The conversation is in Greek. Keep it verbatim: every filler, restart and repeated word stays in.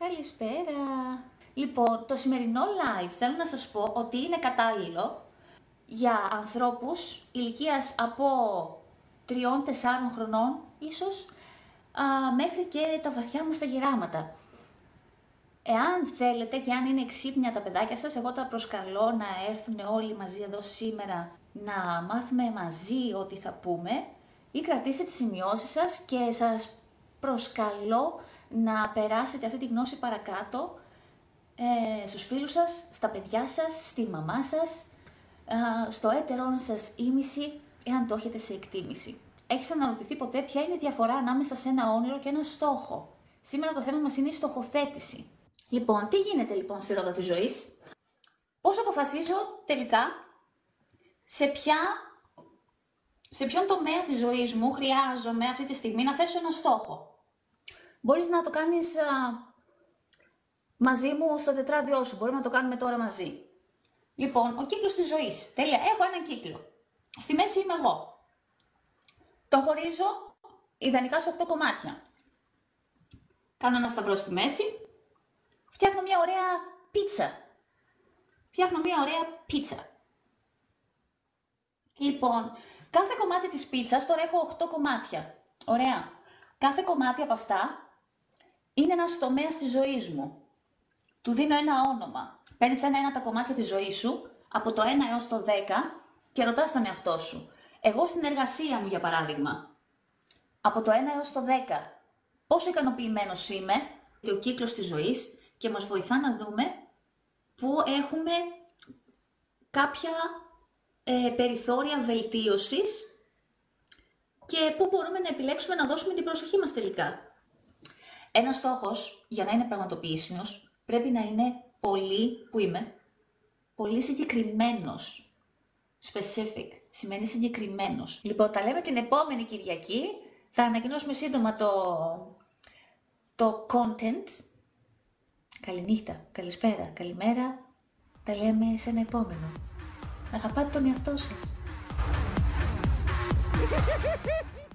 Καλησπέρα. Λοιπόν, το σημερινό live θέλω να σας πω ότι είναι κατάλληλο για ανθρώπους ηλικίας από τριών τεσσάρων χρονών ίσως α, μέχρι και τα βαθιά μας τα γεράματα. Εάν θέλετε και αν είναι εξύπνια τα παιδάκια σας, εγώ τα προσκαλώ να έρθουν όλοι μαζί εδώ σήμερα να μάθουμε μαζί ό,τι θα πούμε, ή κρατήστε τις σημειώσεις σας και σας προσκαλώ να περάσετε αυτή τη γνώση παρακάτω ε, στους φίλους σας, στα παιδιά σας, στη μαμά σας, ε, στο έτερον σας ήμιση, εάν το έχετε σε εκτίμηση. Έχεις αναρωτηθεί ποτέ ποια είναι η διαφορά ανάμεσα σε ένα όνειρο και ένα στόχο? Σήμερα το θέμα μας είναι η στοχοθέτηση. Λοιπόν, τι γίνεται λοιπόν στη ρόδα της ζωής? Πώς αποφασίζω τελικά σε, ποια, σε ποιον τομέα της ζωής μου χρειάζομαι αυτή τη στιγμή να θέσω ένα στόχο? Μπορείς να το κάνεις α, μαζί μου στο τετράδιό σου, μπορούμε να το κάνουμε τώρα μαζί. Λοιπόν, ο κύκλος της ζωής. Τέλεια, έχω έναν κύκλο. Στη μέση είμαι εγώ. Τον χωρίζω ιδανικά σε οκτώ κομμάτια. Κάνω ένα σταυρό στη μέση. Φτιάχνω μια ωραία πίτσα. Φτιάχνω μια ωραία πίτσα. Λοιπόν, κάθε κομμάτι της πίτσας, τώρα έχω οκτώ κομμάτια. Ωραία. Κάθε κομμάτι από αυτά είναι ένας τομέας της ζωής μου. Του δίνω ένα όνομα. Παίρνεις ένα-ένα τα κομμάτια της ζωής σου, από το ένα έως το δέκα, και ρωτάς τον εαυτό σου. Εγώ στην εργασία μου, για παράδειγμα, από το ένα έως το δέκα, πόσο ικανοποιημένος είμαι, και ο κύκλος της ζωής, και μας βοηθά να δούμε πού έχουμε κάποια ε, περιθώρια βελτίωσης και πού μπορούμε να επιλέξουμε να δώσουμε την προσοχή μας τελικά. Ένας στόχος, για να είναι πραγματοποιήσιμος, πρέπει να είναι πολύ, που είμαι, πολύ συγκεκριμένος. Specific, σημαίνει συγκεκριμένος. Λοιπόν, τα λέμε την επόμενη Κυριακή. Θα ανακοινώσουμε σύντομα το, το content. Καληνύχτα, καλησπέρα, καλημέρα. Τα λέμε σε ένα επόμενο. Αγαπάτε τον εαυτό σας.